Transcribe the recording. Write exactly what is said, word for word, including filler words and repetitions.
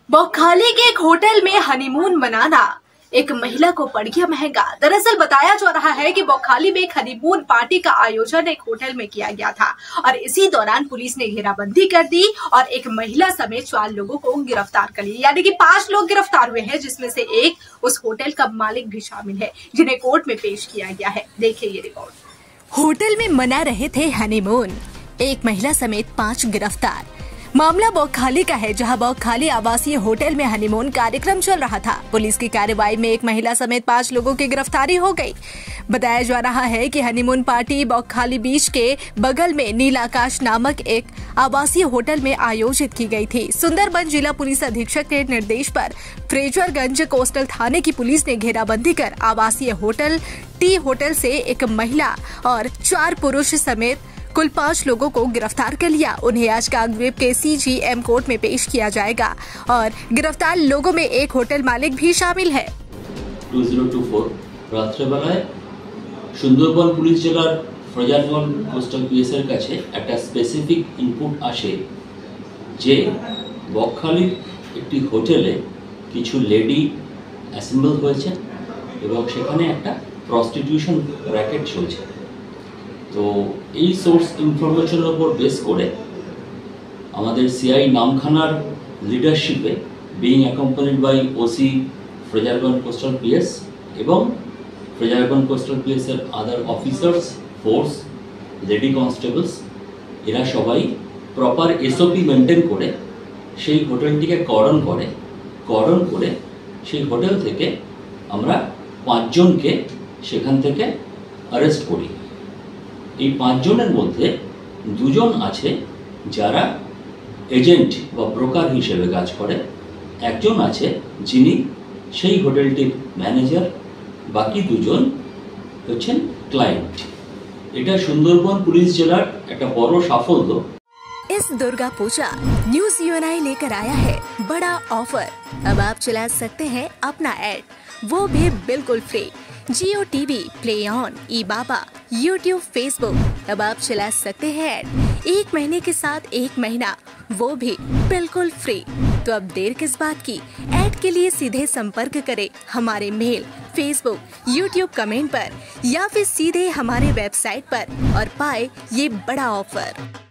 बौखाली के एक होटल में हनीमून मनाना एक महिला को पड़ गया महंगा। दरअसल बताया जा रहा है कि बौखाली में एक हनीमून पार्टी का आयोजन एक होटल में किया गया था और इसी दौरान पुलिस ने घेराबंदी कर दी और एक महिला समेत चार लोगों को गिरफ्तार कर लिया। यानी कि पांच लोग गिरफ्तार हुए हैं, जिसमें से एक उस होटल का मालिक भी शामिल है, जिन्हें कोर्ट में पेश किया गया है। देखिए ये रिपोर्ट। होटल में मना रहे थे हनीमून, एक महिला समेत पांच गिरफ्तार। मामला बौखाली का है, जहां बौखाली आवासीय होटल में हनीमून कार्यक्रम चल रहा था। पुलिस की कार्रवाई में एक महिला समेत पांच लोगों की गिरफ्तारी हो गई। बताया जा रहा है कि हनीमून पार्टी बौखाली बीच के बगल में नीलाकाश नामक एक आवासीय होटल में आयोजित की गई थी। सुंदरबन जिला पुलिस अधीक्षक के निर्देश पर फ्रेजरगंज कोस्टल थाने की पुलिस ने घेराबंदी कर आवासीय होटल टी होटल से एक महिला और चार पुरुष समेत कुल पांच लोगों को गिरफ्तार कर लिया। उन्हें आज कांगड़े के सी जी एम कोर्ट में पेश किया जाएगा और गिरफ्तार लोगों में एक होटल मालिक भी शामिल है। दो हज़ार चौबीस রাত্রেবেলায় সুন্দরবন পুলিশ জেলার ফ্রেজারগঞ্জ কোস্টাল পিএসের কাছে একটা স্পেসিফিক ইনপুট আসে যে বকখালির একটি হোটেলে কিছু লেডি অ্যাসেম্বল হয়েছে এবং সেখানে একটা প্রস্টিটিউশন র্যাকেট চলছে। তো এই সোর্স ইনফরমেশনের উপর বেস করে আমাদের সিআই নামখানার লিডারশিপে being accompanied by OC Fraserganj coastal PS এবং ফ্রেজারগঞ্জ কোস্টাল পিএসের other officers force lady constables এরা সবাই প্রপার এসওপি মেনটেন করে সেই হোটেলটিকে কর্ডন করে কর্ডন করে সেই হোটেল থেকে আমরা পাঁচজনকে সেখান থেকে অ্যারেস্ট করি। এই পাঁচজনের মধ্যে দুজন আছে যারা এজেন্ট বা ব্রোকার হিসেবে কাজ করে, একজন আছে যিনি সেই হোটেলটির ম্যানেজার, বাকি দুজন হচ্ছেন ক্লায়েন্ট। এটা সুন্দরবন পুলিশ জেলার একটা বড় সাফল্য। इस दुर्गा पूजा न्यूज यूएनआई लेकर आया है बड़ा ऑफर। अब आप चला सकते हैं अपना एड, वो भी बिल्कुल free. Jio TV, play on, ई बाबा, यूट्यूब, फेसबुक, अब आप चला सकते हैं ऐड एक महीने के साथ एक महीना, वो भी बिल्कुल फ्री। तो अब देर किस बात की, ऐड के लिए सीधे संपर्क करें हमारे मेल, फेसबुक, यूट्यूब कमेंट पर या फिर सीधे हमारे वेबसाइट पर और पाए ये बड़ा ऑफर।